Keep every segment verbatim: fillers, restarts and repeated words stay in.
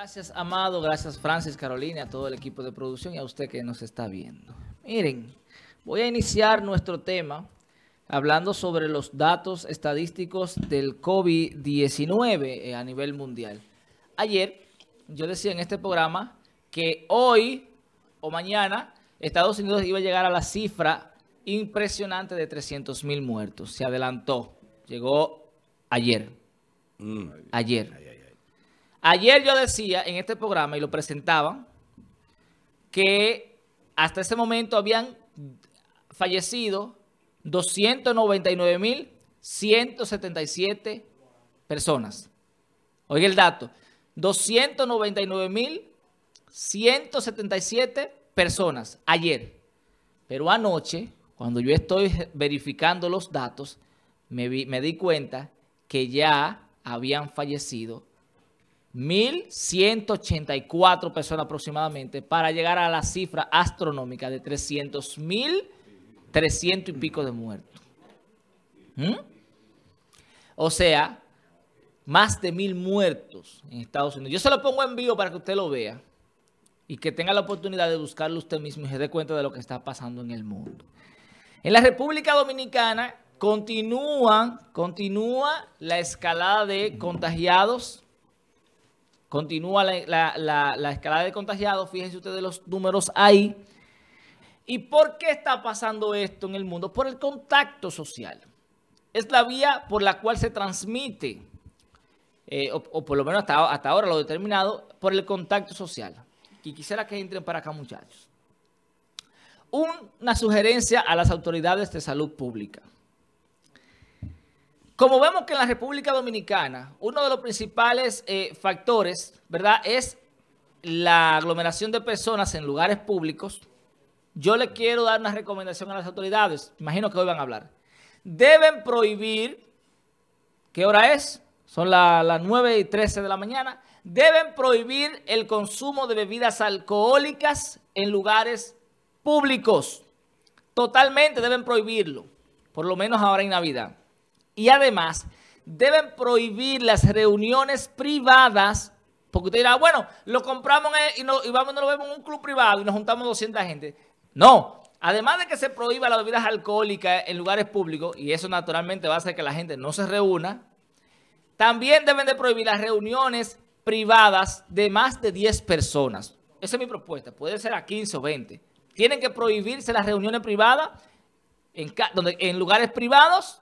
Gracias, Amado, gracias, Francis, Carolina, a todo el equipo de producción y a usted que nos está viendo. Miren, voy a iniciar nuestro tema hablando sobre los datos estadísticos del COVID diecinueve a nivel mundial. Ayer yo decía en este programa que hoy o mañana Estados Unidos iba a llegar a la cifra impresionante de trescientos mil muertos. Se adelantó, llegó ayer. Mm. Ayer. Ay, ay, ay. Ayer yo decía en este programa y lo presentaba que hasta ese momento habían fallecido doscientos noventa y nueve mil ciento setenta y siete personas. Oiga el dato, doscientos noventa y nueve mil ciento setenta y siete personas ayer. Pero anoche, cuando yo estoy verificando los datos, me, vi, me di cuenta que ya habían fallecido mil ciento ochenta y cuatro personas aproximadamente para llegar a la cifra astronómica de trescientos mil trescientos y pico de muertos. ¿Mm? O sea, más de mil muertos en Estados Unidos. Yo se lo pongo en vivo para que usted lo vea y que tenga la oportunidad de buscarlo usted mismo y se dé cuenta de lo que está pasando en el mundo. En la República Dominicana continúa, continúa la escalada de contagiados. Continúa la, la, la, la escalada de contagiados. Fíjense ustedes los números ahí. ¿Y por qué está pasando esto en el mundo? Por el contacto social. Es la vía por la cual se transmite, eh, o, o por lo menos hasta, hasta ahora lo determinado, por el contacto social. Y quisiera que entren para acá, muchachos. Un, una sugerencia a las autoridades de salud pública. Como vemos que en la República Dominicana, uno de los principales eh, factores, ¿verdad?, es la aglomeración de personas en lugares públicos. Yo le quiero dar una recomendación a las autoridades. Imagino que hoy van a hablar. Deben prohibir, ¿qué hora es? Son las la nueve y trece de la mañana. Deben prohibir el consumo de bebidas alcohólicas en lugares públicos. Totalmente deben prohibirlo, por lo menos ahora en Navidad. Y además, deben prohibir las reuniones privadas, porque usted dirá, bueno, lo compramos y, no, y vamos y nos lo vemos en un club privado y nos juntamos doscientas gente. No, además de que se prohíba las bebidas alcohólicas en lugares públicos, y eso naturalmente va a hacer que la gente no se reúna, también deben de prohibir las reuniones privadas de más de diez personas. Esa es mi propuesta, puede ser a quince o veinte. Tienen que prohibirse las reuniones privadas en, donde, en lugares privados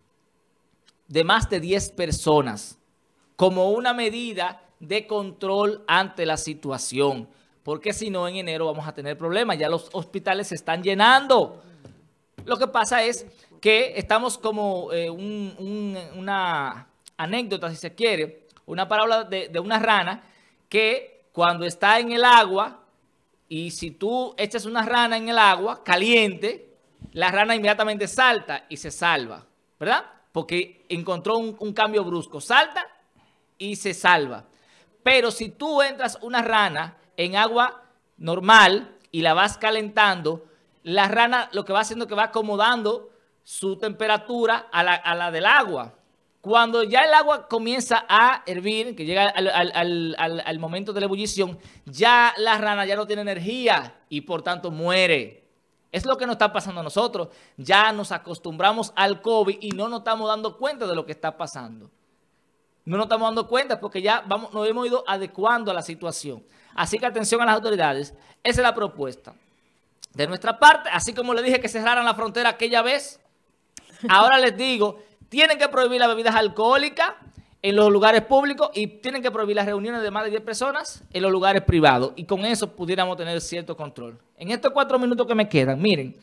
de más de diez personas, como una medida de control ante la situación, porque si no en enero vamos a tener problemas, ya los hospitales se están llenando. Lo que pasa es que estamos como eh, un, un, una anécdota, si se quiere, una parábola de, de una rana que cuando está en el agua, y si tú echas una rana en el agua caliente, la rana inmediatamente salta y se salva, ¿verdad? Porque encontró un, un cambio brusco. Salta y se salva. Pero si tú entras una rana en agua normal y la vas calentando, la rana lo que va haciendo es que va acomodando su temperatura a la, a la del agua. Cuando ya el agua comienza a hervir, que llega al, al, al, al, al momento de la ebullición, ya la rana ya no tiene energía y por tanto muere. Es lo que nos está pasando a nosotros. Ya nos acostumbramos al COVID y no nos estamos dando cuenta de lo que está pasando. No nos estamos dando cuenta porque ya vamos, nos hemos ido adecuando a la situación. Así que atención a las autoridades. Esa es la propuesta. De nuestra parte, así como le dije que cerraran la frontera aquella vez, ahora les digo, tienen que prohibir las bebidas alcohólicas en los lugares públicos y tienen que prohibir las reuniones de más de diez personas en los lugares privados. Y con eso pudiéramos tener cierto control. En estos cuatro minutos que me quedan, miren,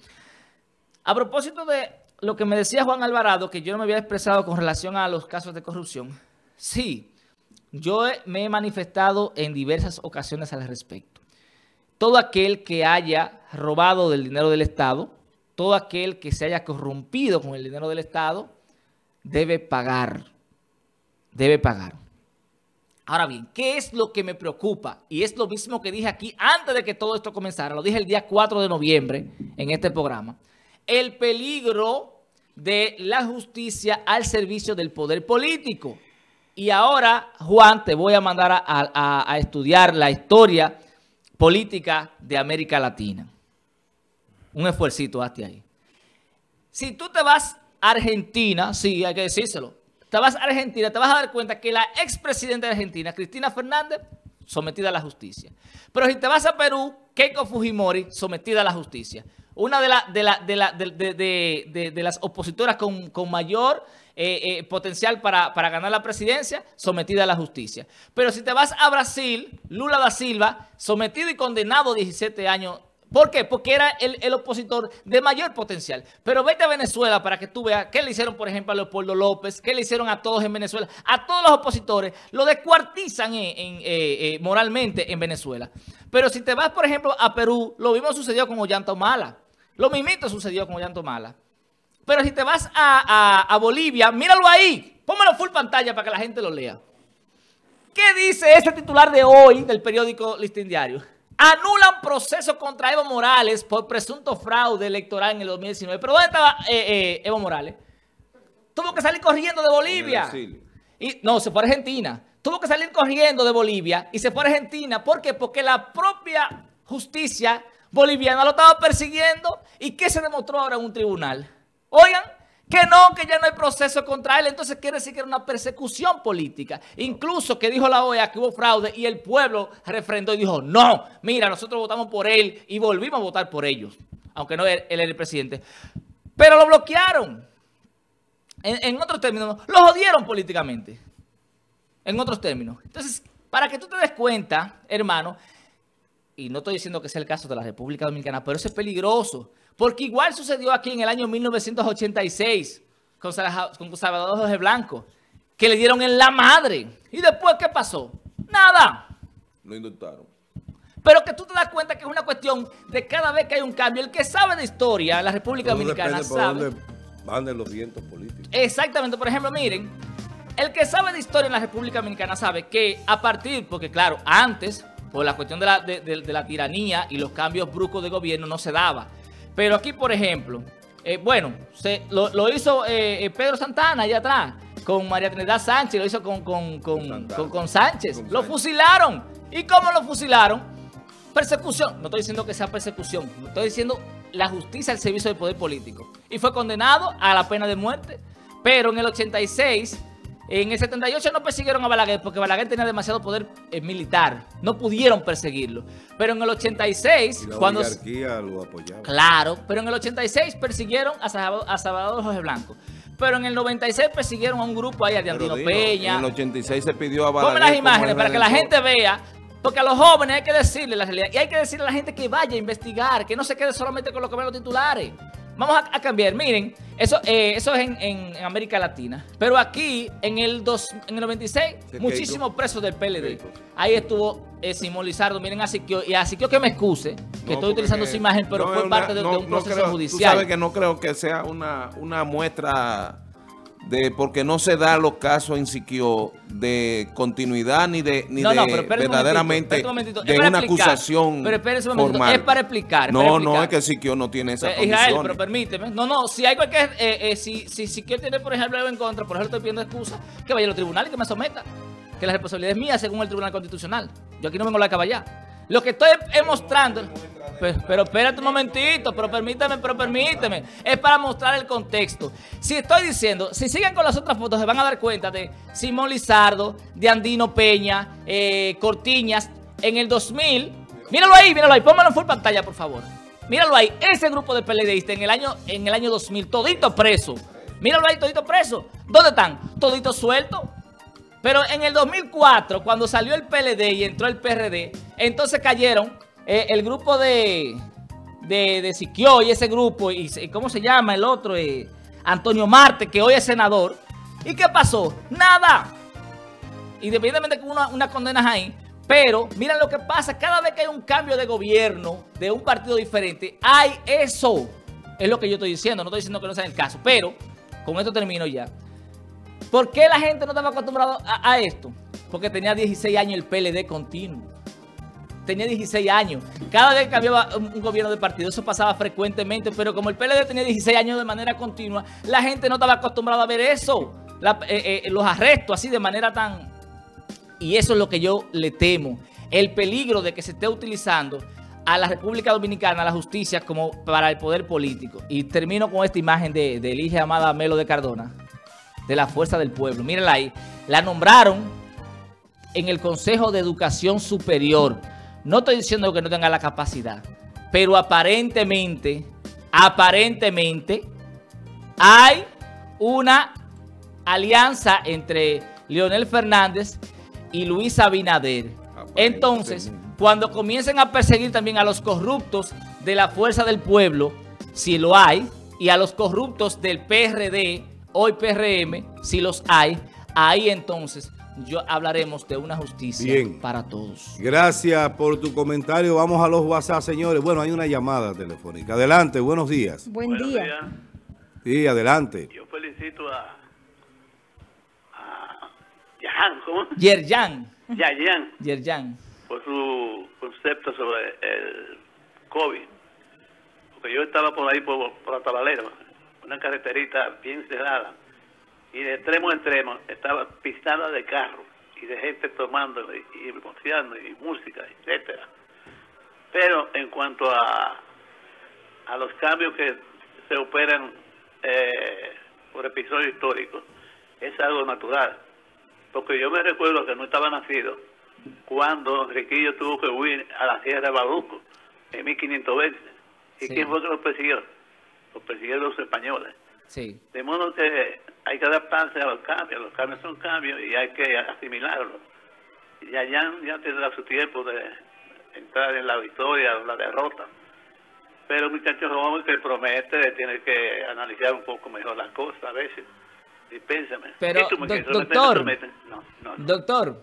a propósito de lo que me decía Juan Alvarado, que yo no me había expresado con relación a los casos de corrupción, sí, yo me he manifestado en diversas ocasiones al respecto. Todo aquel que haya robado del dinero del Estado, todo aquel que se haya corrompido con el dinero del Estado, debe pagar. Debe pagar. Ahora bien, ¿qué es lo que me preocupa? Y es lo mismo que dije aquí antes de que todo esto comenzara. Lo dije el día cuatro de noviembre en este programa. El peligro de la justicia al servicio del poder político. Y ahora, Juan, te voy a mandar a, a, a estudiar la historia política de América Latina. Un esfuercito hazte ahí. Si tú te vas a Argentina, sí, hay que decírselo, te vas a Argentina, te vas a dar cuenta que la expresidenta de Argentina, Cristina Fernández, sometida a la justicia. Pero si te vas a Perú, Keiko Fujimori, sometida a la justicia. Una de, la, de, la, de, la, de, de, de, de, de las opositoras con, con mayor eh, eh, potencial para, para ganar la presidencia, sometida a la justicia. Pero si te vas a Brasil, Lula da Silva, sometido y condenado a diecisiete años. ¿Por qué? Porque era el, el opositor de mayor potencial. Pero vete a Venezuela para que tú veas qué le hicieron, por ejemplo, a Leopoldo López, qué le hicieron a todos en Venezuela. A todos los opositores lo descuartizan en, en, eh, eh, moralmente en Venezuela. Pero si te vas, por ejemplo, a Perú, lo mismo sucedió con Ollanta-Humala. Lo mismito sucedió con Ollanta-Humala. Pero si te vas a, a, a Bolivia, míralo ahí. Póngalo full pantalla para que la gente lo lea. ¿Qué dice ese titular de hoy del periódico Listín Diario? Anulan proceso contra Evo Morales por presunto fraude electoral en el dos mil diecinueve. ¿Pero dónde estaba eh, eh, Evo Morales? Tuvo que salir corriendo de Bolivia. Y, no, se fue a Argentina. Tuvo que salir corriendo de Bolivia y se fue a Argentina. ¿Por qué? Porque la propia justicia boliviana lo estaba persiguiendo. ¿Y qué se demostró ahora en un tribunal? Oigan, que no, que ya no hay proceso contra él. Entonces quiere decir que era una persecución política. Incluso que dijo la O E A que hubo fraude y el pueblo refrendó y dijo, no, mira, nosotros votamos por él y volvimos a votar por ellos. Aunque no él era el presidente. Pero lo bloquearon. En, en otros términos, lo jodieron políticamente. En otros términos. Entonces, para que tú te des cuenta, hermano, y no estoy diciendo que sea el caso de la República Dominicana, pero eso es peligroso. Porque igual sucedió aquí en el año mil novecientos ochenta y seis con, con Salvador Jorge Blanco, que le dieron en la madre. ¿Y después qué pasó? Nada. Lo indultaron. Pero que tú te das cuenta que es una cuestión de cada vez que hay un cambio. El que sabe de historia en la República Dominicana sabe. Por dónde van de los vientos políticos. Exactamente. Por ejemplo, miren, el que sabe de historia en la República Dominicana sabe que a partir, porque claro, antes, por la cuestión de la, de, de, de la tiranía y los cambios bruscos de gobierno no se daba. Pero aquí, por ejemplo, eh, bueno, se, lo, lo hizo eh, Pedro Santana allá atrás, con María Trinidad Sánchez, lo hizo con, con, con, con, con Sánchez. Con lo Sánchez. Fusilaron. ¿Y cómo lo fusilaron? Persecución. No estoy diciendo que sea persecución, estoy diciendo la justicia al servicio del poder político. Y fue condenado a la pena de muerte. Pero en el ochenta y seis, en el setenta y ocho no persiguieron a Balaguer porque Balaguer tenía demasiado poder eh, militar. No pudieron perseguirlo. Pero en el ochenta y seis... Y la cuando oligarquía lo apoyaba. Claro, pero en el ochenta y seis persiguieron a Salvador, a Salvador Jorge Blanco. Pero en el noventa y seis persiguieron a un grupo ahí, a Andino Peña. En el ochenta y seis se pidió a Balaguer. Ponme las imágenes para que la gente vea. Porque a los jóvenes hay que decirle la realidad. Y hay que decirle a la gente que vaya a investigar, que no se quede solamente con lo que ven los titulares. Vamos a, a cambiar. Miren, eso, eh, eso es en, en, en América Latina. Pero aquí, en el, dos, en el noventa y seis, muchísimos presos del P L D. Ahí estuvo eh, Simón Lizardo. Miren a Siquio. Y a Siquio que me excuse, que no, estoy utilizando su imagen, pero no, fue una, parte de, no, de un proceso no creo, judicial. Tú sabes que no creo que sea una, una muestra de porque no se da los casos en Siquio de continuidad ni de, ni no, de no, pero verdaderamente un momentito, de una explicar, acusación pero espérese un momentito, formal. Es para explicar. No, para explicar. no, es que Siquio no tiene esa eh, condición. Israel, pero permíteme. No, no, si hay cualquier, eh, eh, si, si Siquio tiene, por ejemplo, algo en contra, por ejemplo, estoy pidiendo excusa, que vaya a los tribunales y que me someta. Que la responsabilidad es mía según el Tribunal Constitucional. Yo aquí no vengo a la caballar. Lo que estoy es mostrando... Pero, pero espérate un momentito, pero permíteme, pero permíteme. Es para mostrar el contexto. Si estoy diciendo, si siguen con las otras fotos, se van a dar cuenta de Simón Lizardo, de Andino Peña, eh, Cortiñas, en el dos mil. Míralo ahí, míralo ahí, pónmelo en full pantalla, por favor. Míralo ahí, ese grupo de PLDistas en el año, en el año dos mil, todito preso. Míralo ahí, todito preso. ¿Dónde están? Todito sueltos. Pero en el dos mil cuatro, cuando salió el P L D y entró el P R D, entonces cayeron eh, el grupo de, de, de Siquio y ese grupo, y, y ¿cómo se llama el otro? Eh, Antonio Marte, que hoy es senador. ¿Y qué pasó? Nada. Independientemente de que una, unas condenas ahí, pero miren lo que pasa, cada vez que hay un cambio de gobierno, de un partido diferente, hay eso. Es lo que yo estoy diciendo, no estoy diciendo que no sea el caso, pero con esto termino ya. ¿Por qué la gente no estaba acostumbrada a, a esto? Porque tenía dieciséis años el P L D continuo. Tenía dieciséis años. Cada vez que cambiaba un, un gobierno de partido, eso pasaba frecuentemente, pero como el P L D tenía dieciséis años de manera continua, la gente no estaba acostumbrada a ver eso. la, eh, eh, los arrestos así de manera tan... Y eso es lo que yo le temo, el peligro de que se esté utilizando a la República Dominicana, a la justicia, como para el poder político. Y termino con esta imagen de, de Elige Amada Melo de Cardona, de la Fuerza del Pueblo. Mírenla ahí. La nombraron en el Consejo de Educación Superior. No estoy diciendo que no tenga la capacidad, pero aparentemente, aparentemente, hay una alianza entre Leonel Fernández y Luis Abinader. Entonces, cuando comiencen a perseguir también a los corruptos de la Fuerza del Pueblo, si lo hay, y a los corruptos del P R D, hoy P R M, si los hay, ahí entonces yo hablaremos de una justicia Bien. para todos. Gracias por tu comentario. Vamos a los WhatsApp, señores. Bueno, hay una llamada telefónica. Adelante, buenos días. Buen buenos día. Días. Sí, adelante. Yo felicito a, a Yahan, ¿cómo? Yerjan. Yayan. Yerjan. Por su concepto sobre el COVID. Porque yo estaba por ahí, por, por la Tabalera, una carreterita bien cerrada. Y de extremo a extremo estaba pistada de carro y de gente tomando y, y boceando y música, etcétera. Pero en cuanto a, a los cambios que se operan eh, por episodios históricos, es algo natural. Porque yo me recuerdo que no estaba nacido cuando Enriquillo tuvo que huir a la Sierra de Bauruco en mil quinientos veinte. ¿Y sí. quién fue que los persiguió? Los persiguieron los españoles. Sí. De modo que hay que adaptarse a los cambios. Los cambios son cambios y hay que asimilarlos. Ya, ya, ya tendrá su tiempo de entrar en la victoria o la derrota. Pero un muchacho joven que promete tiene que analizar un poco mejor las cosas a veces. Dispénsame. Pero, do doctor, no, no, no. doctor,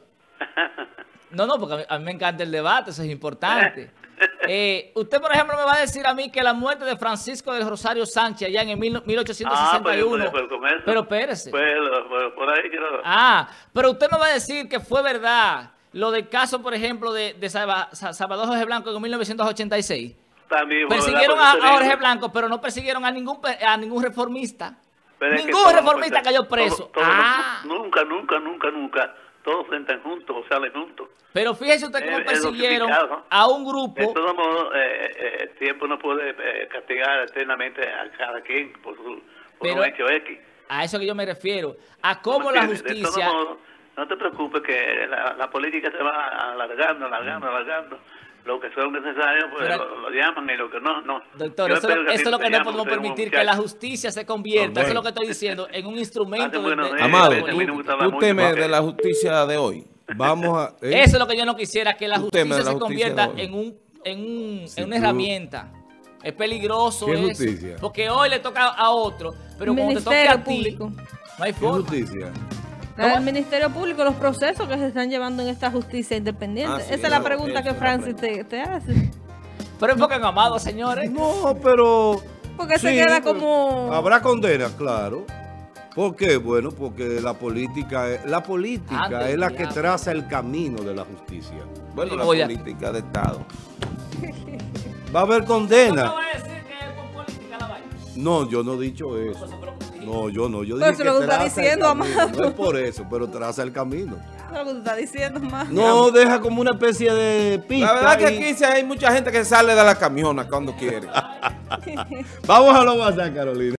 no, no, porque a mí, a mí me encanta el debate, eso es importante. Eh, usted, por ejemplo, me va a decir a mí que la muerte de Francisco del Rosario Sánchez allá en el mil ochocientos sesenta y uno, ah, pues, pues, pues, pero espérese. Pues, pues, por ahí quiero... Ah, pero usted me va a decir que fue verdad lo del caso, por ejemplo, de, de Salvador Jorge Blanco en mil novecientos ochenta y seis. También persiguieron a, a Jorge Blanco, pero no persiguieron a ningún, a ningún reformista. Pero ningún es que reformista cayó preso. Todo, todo, ah. Nunca, nunca, nunca, nunca. Todos entran juntos o salen juntos. Pero fíjese usted cómo eh, persiguieron a un grupo. De todos modos, eh, eh, el tiempo no puede eh, castigar eternamente a cada quien por su por un hecho X. A eso que yo me refiero. A cómo la justicia... De todos modos, no te preocupes que la, la política se va alargando, alargando, alargando. Lo que son necesarios, pues Pero, lo, lo llaman y lo que no, no. Doctor, eso, eso es lo que no podemos permitir, que la justicia se convierta, eso es lo que estoy diciendo, en un instrumento de, de, Amado, ¿tú, tú temes de la justicia de hoy? Vamos a... ¿eh? Eso es lo que yo no quisiera, que la justicia se justicia convierta en, un, en, un, sí, en una tú... herramienta. Es peligroso eso, justicia? Porque hoy le toca a otro, pero cuando te toque a ti, no hay forma. ¿Qué justicia? El Ministerio Público, los procesos que se están llevando en esta justicia independiente. Ah, sí, Esa es la pregunta que Francis te, te hace. Pero enfoquen Amado, señores. No, pero... Porque sí, se queda como... Habrá condena, claro. ¿Por qué? Bueno, porque la política es, la política Antes, es la que traza el camino de la justicia. Bueno, la Oye. política de Estado. Va a haber condena. ¿No te voy a decir que es por política la vaina? No, yo no he dicho eso. No, yo no. Yo pero dije eso que lo está diciendo, Amado. No es por eso, pero traza el camino. Eso es lo que tú estás diciendo, Amado. No, deja como una especie de pista. La verdad y... que aquí hay mucha gente que sale de la camiona cuando quiere. Vamos a lo WhatsApp, Carolina.